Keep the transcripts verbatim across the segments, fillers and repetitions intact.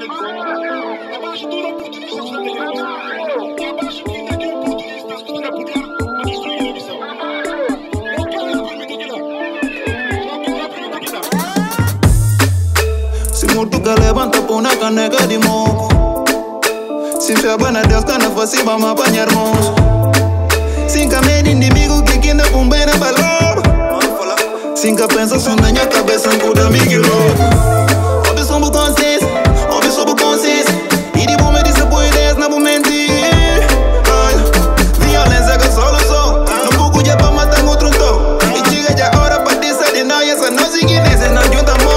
Mutuka levanta por una caneca de moco. Sin chabana Deus cana fácil vamos apanhar hermoso. Sin caminho inimigo que quinda com bem na valor. Sem que pensa só na minha cabeça um cuda amigo louco. Óbvio sou muito consciente, óbvio sou muito consciente. E de bom me disse por ideias na momenti. Violência que solução. Não pouco já pra matar outro tom. E chega já hora pra dizer de nós essa não se guinese não junta amor.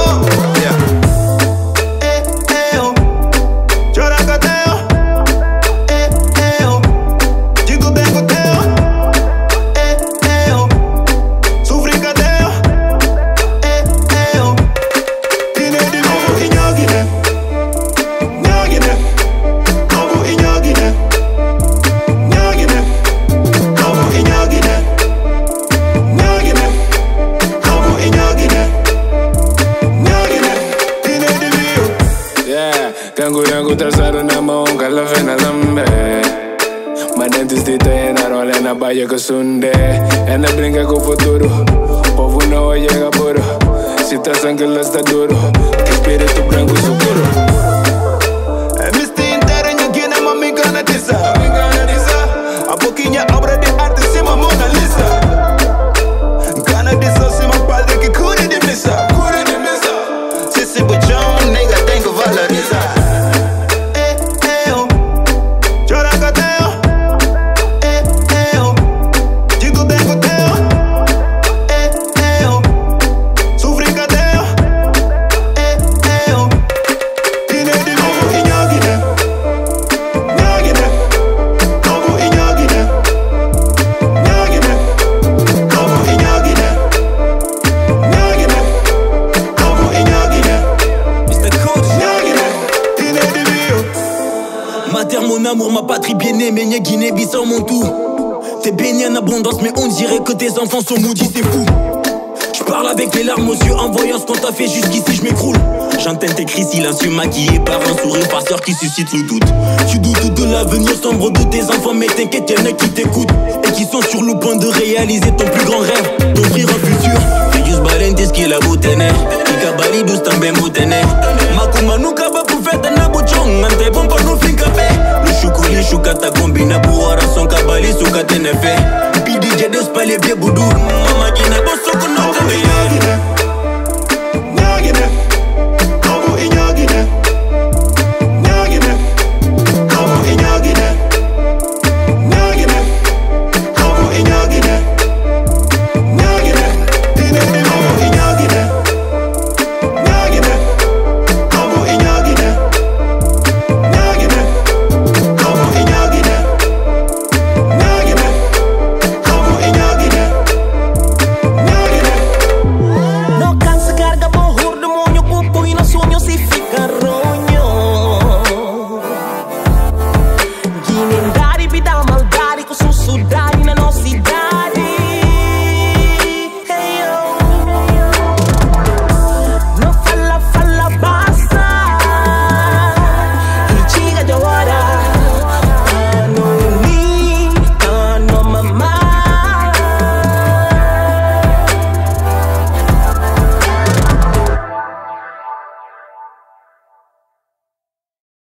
Yangu yangu tasaro na maonga la vena lambe. My dentist dita ena role na bayo kasunde. Ena brinca com futuro, povo não llega puro. Si ta sangre la está duro, espírito branco seguro. É mister inteiro em aqui na mami canadiza. A pouquinha obra de arte cima Mona Lisa. Canadiza cima padre que cura de missa. Cura de missa. Se se bujão, nega tem que valorizar. Ma terre, mon amour, ma patrie bien-aimée, Nya Guinée-Bissau, mon tout. T'es baigné en abondance, mais on dirait que tes enfants sont maudits, c'est fou. J'parle avec les larmes aux yeux, en voyant ce qu'on t'a fait jusqu'ici, j'm'écroule. J'entends tes cris silencieux maquillés par un sourire farceur qui suscite le doute. Tu doutes de l'avenir sombre de tes enfants, mais t'inquiète, y'en a qui t'écoutent et qui sont sur le point de réaliser ton plus grand rêve, d'offrir un futur. Fais balentes qui la boutene, Ika bali dus tambe mutene. Makuma nuka ba pufeta na buchong, ante bomba no finka pe. Le chocolat choukata combina pour son kabali soukate nefe. P D J dos pas les vieux boudou, mama qui n'a pas son qu'on a